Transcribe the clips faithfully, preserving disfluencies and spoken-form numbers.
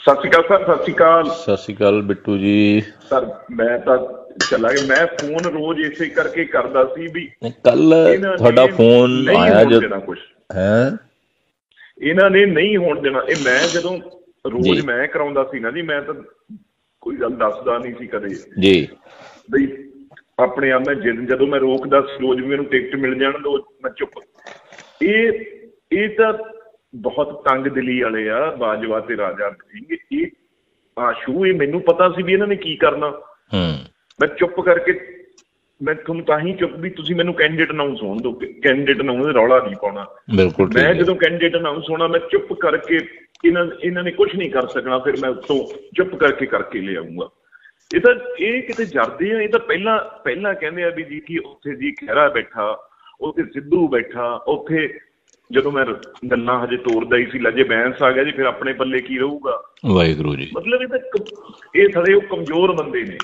ਸਤਿ ਸ਼੍ਰੀ ਅਕਾਲ ਸਰ। ਸਤਿ ਸ਼੍ਰੀ ਅਕਾਲ। ਸਤਿ ਸ਼੍ਰੀ ਅਕਾਲ ਬਿੱਟੂ ਜੀ। ਸਰ ਮੈਂ ਤਾਂ ਚਲਾ ਗਿਆ। ਮੈਂ ਫੋਨ ਰੋਜ਼ ਇਸੇ ਕਰਕੇ ਕਰਦਾ ਸੀ ਵੀ ਕੱਲ ਤੁਹਾਡਾ ਫੋਨ ਆਇਆ ਜਦ ਕੁਛ ਹੈ ਇਹਨਾਂ ਨੇ ਨਹੀਂ ਹੋਣ ਦੇਣਾ। ਇਹ ਮੈਂ ਜਦੋਂ ਰੋਜ਼ ਮੈਂ ਕਰਾਉਂਦਾ ਸੀ ਨਾ ਜੀ, ਮੈਂ ਤਾਂ ਕੋਈ ਗੱਲ ਦੱਸਦਾ ਨਹੀਂ ਸੀ ਕਦੇ ਜੀ ਬਈ ਆਪਣੇ ਆਪ। ਮੈਂ ਜਦੋਂ ਮੈਂ ਰੋਕਦਾ ਸੀ ਰੋਜ਼ ਵੀ ਮੈਨੂੰ ਟਿਕਟ ਮਿਲ ਜਾਣ ਤਾਂ ਮੈਂ ਚੁੱਪ। ਇਹ ਇਹ ਤਾਂ ਬਹੁਤ ਤੰਗ ਦਿਲੀ ਵਾਲੇ ਆ ਬਾਜਵਾ ਤੇ ਰਾਜਾ ਸਿੰਘ। ਇਹ ਆਸ਼ੂ ਇਹ ਮੈਨੂੰ ਪਤਾ ਸੀ ਵੀ ਇਹਨਾਂ ਨੇ ਕੀ ਕਰਨਾ। ਮੈਂ ਚੁੱਪ ਕਰਕੇ ਮੈਂ ਤੁਹਾਨੂੰ ਤਾਂ ਹੀ ਚੁੱਪ ਵੀ ਤੁਸੀਂ ਮੈਨੂੰ ਕੈਂਡੀਡੇਟ ਅਨਾਊਂਸ ਹੋਣ ਦਿਓ। ਕੈਂਡੀਡੇਟ ਅਨਾਊਂਸ ਰੌਲਾ ਨਹੀਂ ਪਾਉਣਾ। ਮੈਂ ਜਦੋਂ ਕੈਂਡੀਡੇਟ ਅਨਾਊਂਸ ਹੋਣਾ ਮੈਂ ਚੁੱਪ ਕਰਕੇ ਇਹਨਾਂ ਇਹਨਾਂ ਨੇ ਕੁਛ ਨਹੀਂ ਕਰ ਸਕਣਾ। ਫਿਰ ਮੈਂ ਉੱਥੋਂ ਚੁੱਪ ਕਰਕੇ ਕਰਕੇ ਲੈ ਆਊਂਗਾ। ਇਹ ਤਾਂ ਇਹ ਕਿਤੇ ਜਰਦੇ ਆ। ਇਹ ਤਾਂ ਪਹਿਲਾਂ ਪਹਿਲਾਂ ਕਹਿੰਦੇ ਆ ਵੀ ਜੀ ਕਿ ਉੱਥੇ ਜੀ ਖਹਿਰਾ ਬੈਠਾ, ਉੱਥੇ ਸਿੱਧੂ ਬੈਠਾ, ਉੱਥੇ ਜਦੋਂ ਮੈਂ ਗੱਲਾਂ ਹਜੇ ਤੋਰਦਾ ਹੀ ਸੀ ਲਜੇ ਬੈਂਸ ਆ ਗਿਆ ਜੀ, ਫਿਰ ਆਪਣੇ ਪੱਲੇ ਕੀ ਰਹੂਗਾ। ਵਾਹਿਗੁਰੂ ਜੀ। ਮਤਲਬ ਇਹ ਤਾਂ ਇਹ ਥੜੇ ਉਹ ਕਮਜ਼ੋਰ ਬੰਦੇ ਨੇ।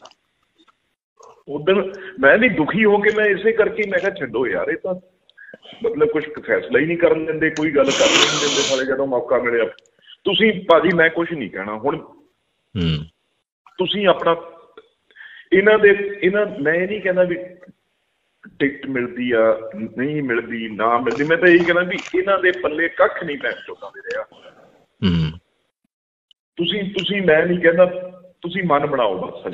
ਉਦਣ ਮੈਂ ਵੀ ਦੁਖੀ ਹੋ ਕੇ ਮੈਂ ਇਸੇ ਕਰਕੇ ਮੈਂ ਕਿਹਾ ਛੱਡੋ ਯਾਰ, ਇਹ ਤਾਂ ਮਤਲਬ ਕੁਛ ਫੈਸਲਾ ਹੀ ਨਹੀਂ ਕਰਨ ਦਿੰਦੇ, ਕੋਈ ਗੱਲ ਕਰ ਨਹੀਂ ਦਿੰਦੇ ਸਾਲੇ। ਜਦੋਂ ਮੌਕਾ ਮਿਲਿਆ ਤੁਸੀਂ ਭਾਜੀ ਮੈਂ ਕੁਛ ਨਹੀਂ ਕਹਿਣਾ ਹੁਣ। ਤੁਸੀਂ ਆਪਣਾ ਇਹਨਾਂ ਦੇ ਇਹਨਾਂ ਮੈਂ ਇਹ ਨਹੀਂ ਕਹਿੰਦਾ ਵੀ ਟਿਕਟ ਮਿਲਦੀ ਆ ਨਹੀਂ ਮਿਲਦੀ ਨਾ ਮਿਲਦੀ। ਮੈਂ ਤਾਂ ਇਹੀ ਕਹਿੰਦਾ ਵੀ ਇਹਨਾਂ ਦੇ ਪੱਲੇ ਕੱਖ ਨਹੀਂ ਪੈਣ ਚੁੱਕਾ ਦੇ ਰਿਹਾ। ਤੁਸੀਂ ਤੁਸੀਂ ਮੈਂ ਨਹੀਂ ਕਹਿੰਦਾ ਤੁਸੀਂ ਮਨ ਬਣਾਓ ਬਸ।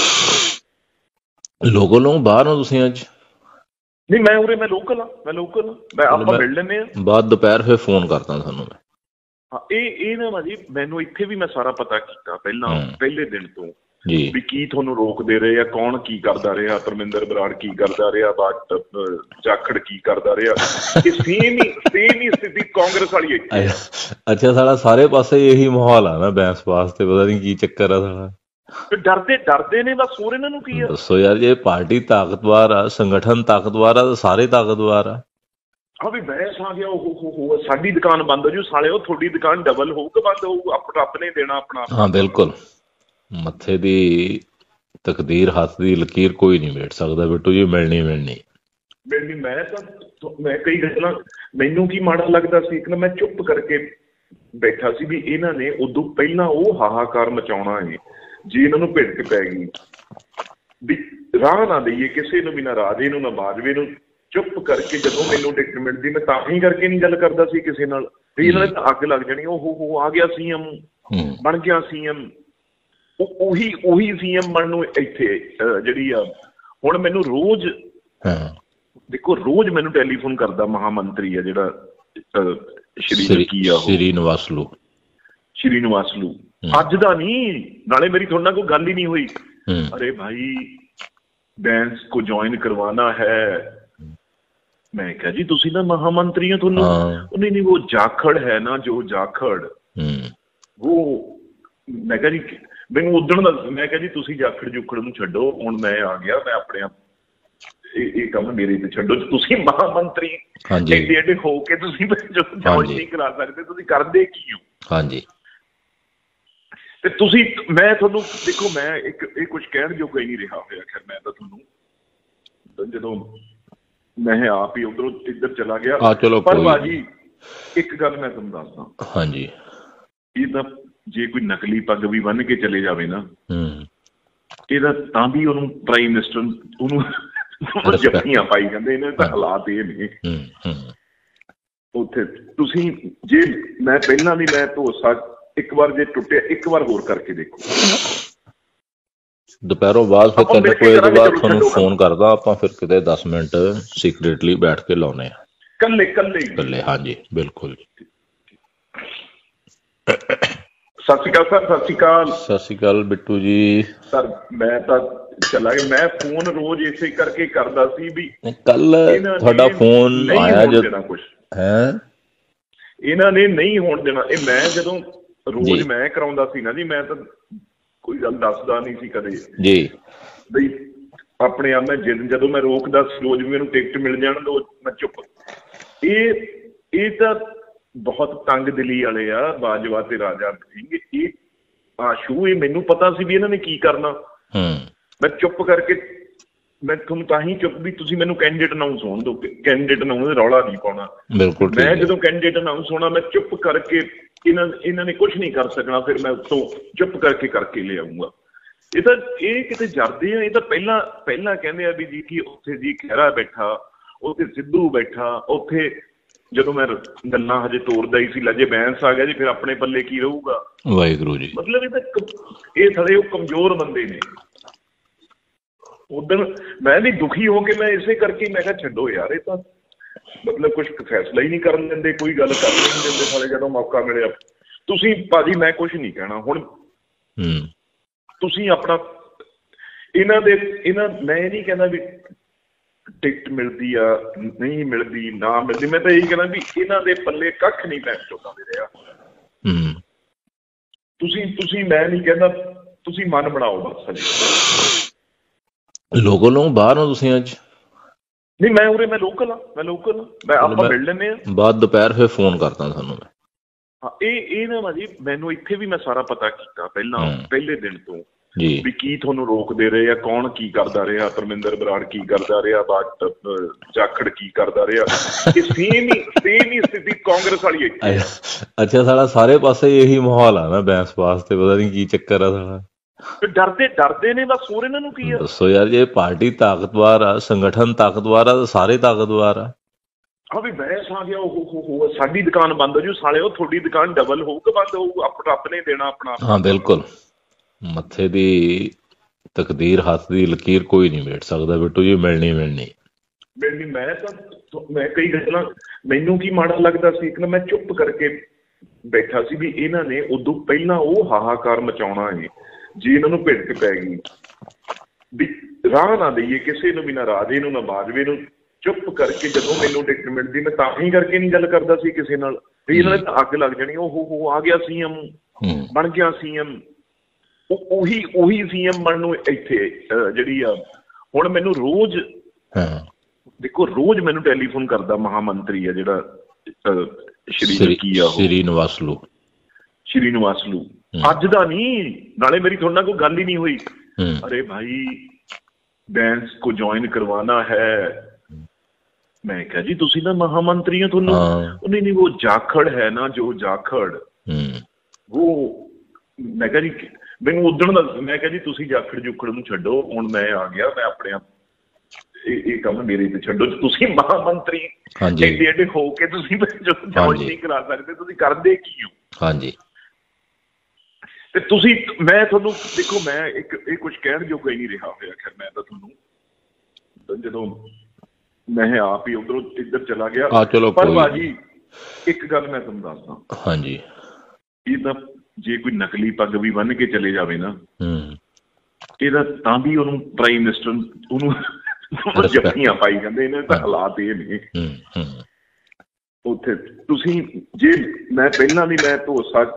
ਹਜੇ ਲੋਕਲ ਨੂੰ ਬਾਹਰ ਹੋ ਤੁਸੀਂ ਅੱਜ? ਨਹੀਂ ਮੈਂ ਉਰੇ ਮੈਂ ਲੋਕਲ ਆ। ਮੈਂ ਲੋਕਲ ਮੈਂ ਆਪਾਂ ਮਿਲ ਲੈਂਦੇ ਆ ਬਾਅਦ ਦੁਪਹਿਰ ਫਿਰ ਫੋਨ ਕਰਦਾ ਤੁਹਾਨੂੰ ਮੈਂ। ਹਾਂ ਇਹ ਇਹ ਨਾ ਭਾਜੀ ਮੈਨੂੰ ਇੱਥੇ ਵੀ ਮੈਂ ਸਾਰਾ ਪਤਾ ਕੀਤਾ ਪਹਿਲਾਂ ਪਹਿਲੇ ਦਿਨ ਤੋਂ ਜੀ ਵੀ ਕੀ ਤੁਹਾਨੂੰ ਰੋਕਦੇ ਰਹੇ ਆ, ਕੌਣ ਕੀ ਕਰਦਾ ਰਿਹਾ, ਧਰਮਿੰਦਰ ਬਰਾੜ ਕੀ ਕਰਦਾ ਰਿਹਾ, ਜਾਖੜ ਕੀ ਕਰਦਾ ਰਿਹਾ। ਇਹ ਸੇਮ ਹੀ ਸੇਮ ਹੀ ਸਥਿਤੀ ਕਾਂਗਰਸ ਵਾਲੀ ਹੈ। ਅੱਛਾ ਸਾਲਾ ਸਾਰੇ ਪਾਸੇ ਇਹੀ ਮਾਹੌਲ ਆ ਨਾ ਬੈਂਸ ਵਾਸਤੇ। ਪਤਾ ਨਹੀਂ ਕੀ ਚੱਕਰ ਆ ਸਾਲਾ। ਡਰਦੇ ਡਰਦੇ ਨੇ ਬਸ। ਹੋਰ ਇਹਨਾਂ ਨੂੰ ਕੀ ਆ? ਦੱਸੋ ਯਾਰ, ਜੇ ਪਾਰਟੀ ਤਾਕਤਵਰ ਆ, ਸੰਗਠਨ ਤਾਕਤਵਰ ਆ ਤਾਂ ਸਾਰੇ ਤਾਕਤਵਰ ਆ। ਹਾਂ ਵੀ ਬਹਿਸ ਆ ਗਿਆ। ਉਹ ਸਾਡੀ ਦੁਕਾਨ ਬੰਦ ਹੋ ਜੂ ਸਾਲੇ, ਉਹ ਤੁਹਾਡੀ ਦੁਕਾਨ ਡਬਲ ਹੋਊ ਕਿ ਬੰਦ ਹੋਊ? ਰੱਬ ਨੇ ਦੇਣਾ ਆਪਣਾ। ਹਾਂ ਬਿਲਕੁਲ। ਮੱਥੇ ਦੀ ਤਕਦੀਰ ਹੱਥ ਦੀ ਲਕੀਰ ਕੋਈ ਨਹੀਂ ਮੇਟ ਸਕਦਾ ਬਿੱਟੂ ਜੀ। ਮਿਲਣੀ ਮਿਲਣੀ ਮਿਲਣੀ। ਮੈਂ ਤਾਂ ਮੈਂ ਕਈ ਗੱਲਾਂ ਮੈਨੂੰ ਕੀ ਮਾੜਾ ਲੱਗਦਾ ਸੀ ਇੱਕ ਨਾ ਮੈਂ ਚੁੱਪ ਕਰਕੇ ਬੈਠਾ ਸੀ ਵੀ ਇਹਨਾਂ ਨੇ ਉਦੋਂ ਪਹਿਲਾਂ ਉਹ ਹਾਹਾਕਾਰ ਮਚਾਉਣਾ ਹੈ। ਜੇ ਇਹਨਾਂ ਨੂੰ ਭਿੜਕ ਪੈ ਗਈ ਵੀ ਰਾਹ ਨਾ ਦੇਈਏ ਕਿਸੇ ਨੂੰ ਵੀ, ਨਾ ਰਾਜੇ ਨੂੰ ਨਾ ਬਾਜਵੇ ਨੂੰ। ਚੁੱਪ ਕਰਕੇ ਜਦੋਂ ਮੈਨੂੰ ਟਿਕਟ ਮਿਲਦੀ ਮੈਂ ਤਾਂ ਹੀ ਕਰਕੇ ਨਹੀਂ ਗੱਲ ਕਰਦਾ ਸੀ ਕਿਸੇ ਨਾਲ ਵੀ ਇਹਨਾਂ ਨੇ ਤਾਂ ਅੱਗ ਲੱਗ ਜਾਣੀ। ਉਹ ਹੋ ਆ ਗਿਆ ਸੀ ਐਮ, ਬਣ ਗਿਆ ਸੀ ਐਮ। ਉਹ ਉਹੀ ਉਹੀ ਸੀ ਐਮ ਬਣਨ ਨੂੰ ਇੱਥੇ ਜਿਹੜੀ ਆ ਹੁਣ ਮੈਨੂੰ ਰੋਜ਼ ਦੇਖੋ ਰੋਜ਼ ਮੈਨੂੰ ਟੈਲੀਫੋਨ ਕਰਦਾ ਮਹਾਮੰਤਰੀ ਆ ਜਿਹੜਾ ਸ਼੍ਰੀ ਕੀ ਆ ਸ਼੍ਰੀ ਨਿਵਾਸਲੂ ਸ਼੍ਰੀ ਨਿਵਾਸਲੂ। ਅੱਜ ਦਾ ਨਹੀਂ, ਨਾਲੇ ਮੇਰੀ ਤੁਹਾਡੇ ਨਾਲ ਕੋਈ ਗੱਲ ਹੀ ਨਹੀਂ ਹੋਈ। ਅਰੇ ਭਾਈ ਬੈਂਸ ਕੋ ਜੁਆਇਨ ਕਰਵਾना ਹੈ। ਮੈਂ ਕਿਹਾ ਜੀ ਤੁਸੀਂ ਨਾ ਮਹਾਮੰਤਰੀ ਹੋ, ਤੁਹਾਨੂੰ ਨਹੀਂ ਨਹੀਂ ਉਹ ਜਾਖੜ ਹੈ ਨਾ ਜੋ ਜਾਖੜ ਉਹ। ਮੈਂ ਕਿਹਾ ਜੀ ਮੈਨੂੰ ਉਦਣ ਦਾ ਮੈਂ ਕਿਹਾ ਜੀ ਤੁਸੀਂ ਜਾਖੜ ਜੁਖੜ ਨੂੰ ਛੱਡੋ, ਹੁਣ ਮੈਂ ਆ ਗਿਆ। ਮੈਂ ਆਪਣੇ ਆਪ ਇਹ ਕੰਮ ਮੇਰੇ ਤੇ ਛੱਡੋ। ਤੁਸੀਂ ਮਹਾਮੰਤਰੀ ਐਡੇ ਐਡੇ ਹੋ ਕੇ ਤੁਸੀਂ ਜੁਆਇਨ ਨਹੀਂ ਕਰਾ ਸਕਦੇ, ਤੁਸੀਂ ਕਰਦੇ ਕੀ ਹੋ? ਹਾਂਜੀ ਤੇ ਤੁਸੀਂ ਮੈਂ ਤੁਹਾਨੂੰ ਦੇਖੋ ਮੈਂ ਇੱਕ ਇਹ ਕੁਛ ਕਹਿਣ ਜੋਗਾ ਹੀ ਨਹੀਂ ਰਿਹਾ ਹੋਇਆ। ਖੈਰ ਮੈਂ ਤਾਂ ਤੁਹਾਨੂੰ ਜਦੋਂ ਮੈਂ ਆਪ ਹੀ ਉਧਰੋਂ ਇੱਧਰ ਚਲਾ ਗਿਆ। ਪਰ ਭਾਜੀ ਇੱਕ ਗੱਲ ਮੈਂ ਤੁਹਾਨੂੰ ਦੱਸਦਾ। ਹਾਂਜੀ ਇਹ ਤਾਂ ਜੇ ਕੋਈ ਨਕਲੀ ਪੱਗ ਵੀ ਬੰਨ ਕੇ ਚਲੇ ਜਾਵੇ ਨਾ ਇਹਦਾ ਤਾਂ ਵੀ ਉਹਨੂੰ ਪ੍ਰਾਈਮ ਮਿਨਿਸਟਰ ਉਹਨੂੰ ਜੱਫੀਆਂ ਪਾਈ ਜਾਂਦੇ। ਇਹਨਾਂ ਦੇ ਤਾਂ ਹਾਲਾਤ ਇਹ ਨੇ ਉੱਥੇ। ਤੁਸੀਂ ਜੇ ਮੈਂ ਪਹਿਲਾਂ ਵੀ ਮੈਂ ਭਰੋਸਾ ਇੱਕ ਵਾਰ ਜੇ ਟੁੱਟਿਆ ਇੱਕ ਵਾਰ ਹੋਰ ਕਰਕੇ ਦੇਖੋ। ਦੁਪਹਿਰੋਂ ਬਾਅਦ ਫਿਰ ਤਿੰਨ ਵਜੇ ਤੋਂ ਬਾਅਦ ਤੁਹਾਨੂੰ ਫੋਨ ਕਰਦਾ ਆਪਾਂ। ਫਿਰ ਕਿਤੇ ਦਸ ਮਿੰਟ ਸੀਕ੍ਰੇਟਲੀ ਬੈਠ ਕੇ ਲਾਉਣੇ ਆ ਕੱਲੇ ਕੱਲੇ ਕੱਲੇ। ਹਾਂਜੀ ਬਿਲਕੁਲ। ਸਤਿ ਸ਼੍ਰੀ ਅਕਾਲ ਸਰ। ਸਤਿ ਸ਼੍ਰੀ ਅਕਾਲ। ਸਤਿ ਸ਼੍ਰੀ ਅਕਾਲ ਬਿੱਟੂ ਜੀ। ਸਰ ਮੈਂ ਤਾਂ ਚਲਾ ਗਿਆ। ਮੈਂ ਫੋਨ ਰੋਜ਼ ਇਸੇ ਕਰਕੇ ਕਰਦਾ ਸੀ ਵੀ ਕੱਲ ਤੁਹਾਡਾ ਫੋਨ ਆਇਆ ਜਦ ਕੁਛ ਹੈ ਇਹਨਾਂ ਨੇ ਨਹੀਂ ਹੋਣ ਦੇਣਾ। ਇਹ ਮੈਂ ਜਦੋਂ ਰੋਜ਼ ਮੈਂ ਕਰਾਉਂਦਾ ਸੀ ਨਾ ਜੀ, ਮੈਂ ਤਾਂ ਕੋਈ ਗੱਲ ਦੱਸਦਾ ਨਹੀਂ ਸੀ ਕਦੇ ਜੀ ਬਈ ਆਪਣੇ ਆਪ। ਮੈਂ ਜਦੋਂ ਮੈਂ ਰੋਕਦਾ ਸੀ ਰੋਜ਼ ਵੀ ਮੈਨੂੰ ਟਿਕਟ ਮਿਲ ਜਾਣ ਤਾਂ ਮੈਂ ਚੁੱਪ। ਇਹ ਇਹ ਤਾਂ ਬਹੁਤ ਤੰਗ ਦਿਲੀ ਵਾਲੇ ਆ ਬਾਜਵਾ ਤੇ ਰਾਜਾ ਸਿੰਘ। ਇਹ ਆਸ਼ੂ ਇਹ ਮੈਨੂੰ ਪਤਾ ਸੀ ਵੀ ਇਹਨਾਂ ਨੇ ਕੀ ਕਰਨਾ। ਮੈਂ ਚੁੱਪ ਕਰਕੇ ਮੈਂ ਤੁਹਾਨੂੰ ਤਾਂ ਹੀ ਚੁੱਪ ਵੀ ਤੁਸੀਂ ਮੈਨੂੰ ਕੈਂਡੀਡੇਟ ਅਨਾਉਂਸ ਹੋਣ ਦਿਓ, ਕੈਂਡੀਡੇਟ ਅਨਾਉਂਸ ਰੌਲਾ ਨਹੀਂ ਪਾਉਣਾ। ਬਿਲਕੁਲ ਮੈਂ ਜਦੋਂ ਕੈਂਡੀਡੇਟ ਅਨਾਉਂਸ ਹੋਣਾ ਮੈਂ ਚੁੱਪ ਕਰਕੇ ਇਹਨਾਂ ਇਹਨਾਂ ਨੇ ਕੁਝ ਨਹੀਂ ਕਰ ਸਕਣਾ, ਫਿਰ ਮੈਂ ਉੱਤੋਂ ਚੁੱਪ ਕਰਕੇ ਕਰਕੇ ਲੈ ਆਊਂਗਾ। ਇਹ ਤਾਂ ਇਹ ਕਿਤੇ ਜਰਦੇ ਆ, ਇਹ ਤਾਂ ਪਹਿਲਾਂ ਪਹਿਲਾਂ ਕਹਿੰਦੇ ਆ ਵੀ ਜੀ ਕਿ ਉੱਥੇ ਜੀ ਖਹਿਰਾ ਬੈਠਾ, ਉੱਥੇ ਸਿੱਧੂ ਬੈਠਾ, ਉੱਥੇ ਜਦੋਂ ਮੈਂ ਗੱਲਾਂ ਹਜੇ ਤੋਰਦਾ ਹੀ ਸੀ ਲਜੇ ਬੈਂਸ ਆ ਗਿਆ ਜੀ, ਫਿਰ ਆਪਣੇ ਪੱਲੇ ਕੀ ਰਹੂਗਾ। ਵਾਹਿਗੁਰੂ ਜੀ। ਮਤਲਬ ਇਹ ਤਾਂ ਇਹ ਥੜੇ ਉਹ ਕਮਜ਼ੋਰ ਬੰਦੇ ਨੇ। ਉਦੋਂ ਮੈਂ ਵੀ ਦੁਖੀ ਹੋ ਕੇ ਮੈਂ ਇਸੇ ਕਰਕੇ ਮੈਂ ਕਿਹਾ ਛੱਡੋ ਯਾਰ, ਇਹ ਤਾਂ ਮਤਲਬ ਕੁਛ ਫੈਸਲਾ ਹੀ ਨਹੀਂ ਕਰਨ ਦਿੰਦੇ, ਕੋਈ ਗੱਲ ਕਰ ਨਹੀਂ ਦਿੰਦੇ ਸਾਲੇ ਜਦੋਂ ਮੌਕਾ ਮਿਲਿਆ। ਤੁਸੀਂ ਭਾਜੀ ਮੈਂ ਕੁਛ ਨਹੀਂ ਕਹਿਣਾ ਹੁਣ, ਤੁਸੀਂ ਆਪਣਾ ਇਹਨਾਂ ਦੇ ਇਹਨਾਂ ਮੈਂ ਇਹ ਨਹੀਂ ਕਹਿੰਦਾ ਵੀ ਟਿਕਟ ਮਿਲਦੀ ਆ ਨਹੀਂ ਮਿਲਦੀ ਨਾ ਮਿਲਦੀ, ਮੈਂ ਤਾਂ ਇਹੀ ਕਹਿੰਦਾ ਵੀ ਇਹਨਾਂ ਦੇ ਪੱਲੇ ਕੱਖ ਨਹੀਂ ਪੈਣ ਚੁੱਕਾ ਦੇ ਰਿਹਾ। ਤੁਸੀਂ ਤੁਸੀਂ ਮੈਂ ਨਹੀਂ ਕਹਿੰਦਾ, ਤੁਸੀਂ ਮਨ ਬਣਾਓ ਬਸ। ਲੋਕਲ ਨੂੰ ਬਾਹਰ ਹੋ ਤੁਸੀਂ ਅੱਜ? ਨਹੀਂ ਮੈਂ ਉਰੇ ਮੈਂ ਲੋਕਲ ਆ, ਮੈਂ ਲੋਕਲ ਆ, ਮੈਂ ਆਪਾਂ ਮਿਲ ਲੈਂਦੇ ਆ ਬਾਅਦ ਦੁਪਹਿਰ ਫਿਰ ਫੋਨ ਕਰਦਾ ਤੁਹਾਨੂੰ ਮੈਂ। ਹਾਂ ਇਹ ਇਹ ਨਾ ਭਾਜੀ ਮੈਨੂੰ ਇੱਥੇ ਵੀ ਮੈਂ ਸਾਰਾ ਪਤਾ ਕੀਤਾ ਪਹਿਲਾਂ ਪਹਿਲੇ ਦਿਨ ਤੋਂ ਜੀ ਵੀ ਕੀ ਤੁਹਾਨੂੰ ਰੋਕਦੇ ਰਹੇ ਆ, ਕੌਣ ਕੀ ਕਰਦਾ ਰਿਹਾ, ਪਰਮਿੰਦਰ ਬਰਾੜ ਕੀ ਕਰਦਾ ਰਿਹਾ, ਬਾਟ ਜਾਖੜ ਕੀ ਕਰਦਾ ਰਿਹਾ। ਇਹ ਸੇਮ ਹੀ ਸੇਮ ਹੀ ਸਥਿਤੀ ਕਾਂਗਰਸ ਵਾਲੀ ਹੈ। ਅੱਛਾ ਸਾਲਾ ਸਾਰੇ ਪਾਸੇ ਇਹੀ ਮਾਹੌਲ ਆ ਨਾ ਬੈਂਸ ਵਾਸਤੇ, ਪਤਾ ਨਹੀਂ ਕੀ ਚੱਕਰ ਆ ਸਾਲਾ। ਡਰਦੇ ਡਰਦੇ ਨੇ ਬਸ, ਹੋਰ ਇਹਨਾਂ ਨੂੰ ਕੀ ਆ। ਦੱਸੋ ਯਾਰ ਜੇ ਪਾਰਟੀ ਤਾਕਤਵਰ ਆ, ਸੰਗਠਨ ਤਾਕਤਵਰ ਆ ਤਾਂ ਸਾਰੇ ਤਾਕਤਵਰ ਆ। ਹਾਂ ਵੀ ਬੈਂਸ ਆ ਗਿਆ, ਉਹ ਸਾਡੀ ਦੁਕਾਨ ਬੰਦ ਹੋ ਜੂ ਸਾਲੇ, ਉਹ ਤੁਹਾਡੀ ਦੁਕਾਨ ਡਬਲ ਹੋਊ ਕਿ ਬੰਦ ਹੋਊ, ਆਪਣਾ ਆਪਣੇ ਦੇਣਾ ਆਪਣਾ। ਹਾਂ ਬਿਲਕੁਲ, ਮੱਥੇ ਦੀ ਤਕਦੀਰ ਹੱਥ ਦੀ ਲਕੀਰ ਕੋਈ ਨਹੀਂ ਮੇਟ ਸਕਦਾ ਬਿੱਟੂ ਜੀ, ਮਿਲਣੀ ਮਿਲਣੀ ਮਿਲਣੀ। ਮੈਂ ਤਾਂ ਮੈਂ ਕਈ ਗੱਲਾਂ ਮੈਨੂੰ ਕੀ ਮਾੜਾ ਲੱਗਦਾ ਸੀ, ਇੱਕ ਨਾ ਮੈਂ ਚੁੱਪ ਕਰਕੇ ਬੈਠਾ ਸੀ ਵੀ ਇਹਨਾਂ ਨੇ ਉਦੋਂ ਪਹਿਲਾਂ ਉਹ ਹਾਹਾਕਾਰ ਮਚਾਉਣਾ ਹੈ, ਜੇ ਇਹਨਾਂ ਨੂੰ ਭਿੜਕ ਪੈ ਗਈ ਵੀ ਰਾਹ ਨਾ ਦੇਈਏ ਕਿਸੇ ਨੂੰ ਵੀ, ਨਾ ਰਾਜੇ ਨੂੰ ਨਾ ਬਾਜਵੇ ਨੂੰ। ਚੁੱਪ ਕਰਕੇ ਜਦੋਂ ਮੈਨੂੰ ਟਿਕਟ ਮਿਲਦੀ ਮੈਂ ਤਾਂ ਹੀ ਕਰਕੇ ਨਹੀਂ ਗੱਲ ਕਰਦਾ ਸੀ ਕਿਸੇ ਨਾਲ, ਵੀ ਇਹਨਾਂ ਨੇ ਤਾਂ ਅੱਗ ਲੱਗ ਜਾਣੀ। ਉਹ ਹੋ ਆ ਗਿਆ ਸੀ ਐਮ, ਬਣ ਗਿਆ ਸੀ ਐਮ, ਉਹ ਉਹੀ ਉਹੀ ਸੀ ਐਮ ਬਣਨ ਨੂੰ ਇੱਥੇ ਜਿਹੜੀ ਆ ਹੁਣ ਮੈਨੂੰ ਰੋਜ਼ ਦੇਖੋ ਰੋਜ਼ ਮੈਨੂੰ ਟੈਲੀਫੋਨ ਕਰਦਾ ਮਹਾਮੰਤਰੀ ਆ ਜਿਹੜਾ ਸ਼੍ਰੀ ਕੀ ਆ ਸ਼੍ਰੀ ਨਿਵਾਸਲੂ ਸ਼੍ਰੀ ਨਿਵਾਸਲੂ ਅੱਜ ਦਾ ਨਹੀਂ, ਨਾਲੇ ਮੇਰੀ ਤੁਹਾਡੇ ਨਾਲ ਕੋਈ ਗੱਲ ਹੀ ਨਹੀਂ ਹੋਈ। ਅਰੇ ਭਾਈ ਬੈਂਸ ਕੋ ਜੁਆਇਨ ਕਰਵਾना ਹੈ। ਮੈਂ ਕਿਹਾ ਜੀ ਤੁਸੀਂ ਨਾ ਮਹਾਮੰਤਰੀ ਹੋ, ਤੁਹਾਨੂੰ ਨਹੀਂ ਨਹੀਂ ਉਹ ਜਾਖੜ ਹੈ ਨਾ ਜੋ ਜਾਖੜ ਉਹ। ਮੈਂ ਕਿਹਾ ਜੀ ਮੈਨੂੰ ਉਦਣ ਦਾ ਮੈਂ ਕਿਹਾ ਜੀ ਤੁਸੀਂ ਜਾਖੜ ਜੁਖੜ ਨੂੰ ਛੱਡੋ, ਹੁਣ ਮੈਂ ਆ ਗਿਆ, ਮੈਂ ਆਪਣੇ ਆਪ ਇਹ ਕੰਮ ਮੇਰੇ ਤੇ ਛੱਡੋ। ਤੁਸੀਂ ਮਹਾਮੰਤਰੀ ਐਡੇ ਐਡੇ ਹੋ ਕੇ ਤੁਸੀਂ ਜੁਆਇਨ ਨਹੀਂ ਕਰਾ ਸਕਦੇ, ਤੁਸੀਂ ਕਰਦੇ ਕੀ ਹੋ? ਹਾਂਜੀ ਤੇ ਤੁਸੀਂ ਮੈਂ ਤੁਹਾਨੂੰ ਦੇਖੋ ਮੈਂ ਇੱਕ ਇਹ ਕੁਛ ਕਹਿਣ ਜੋਗਾ ਹੀ ਨਹੀਂ ਰਿਹਾ ਹੋਇਆ। ਖੈਰ ਮੈਂ ਤਾਂ ਤੁਹਾਨੂੰ ਜਦੋਂ ਮੈਂ ਆਪ ਹੀ ਉਧਰੋਂ ਇੱਧਰ ਚਲਾ ਗਿਆ, ਪਰ ਭਾਜੀ ਇੱਕ ਗੱਲ ਮੈਂ ਤੁਹਾਨੂੰ ਦੱਸਦਾ। ਹਾਂਜੀ ਇਹ ਤਾਂ ਜੇ ਕੋਈ ਨਕਲੀ ਪੱਗ ਵੀ ਬੰਨ ਕੇ ਚਲੇ ਜਾਵੇ ਨਾ, ਇਹਦਾ ਤਾਂ ਵੀ ਉਹਨੂੰ ਪ੍ਰਾਈਮ ਮਿਨਿਸਟਰ ਉਹਨੂੰ ਜੱਫੀਆਂ ਪਾਈ ਜਾਂਦੇ। ਇਹਨਾਂ ਤਾਂ ਹਾਲਾਤ ਇਹ ਨੇ ਉੱਥੇ। ਤੁਸੀਂ ਜੇ ਮੈਂ ਪਹਿਲਾਂ ਵੀ ਮੈਂ ਭਰੋਸਾ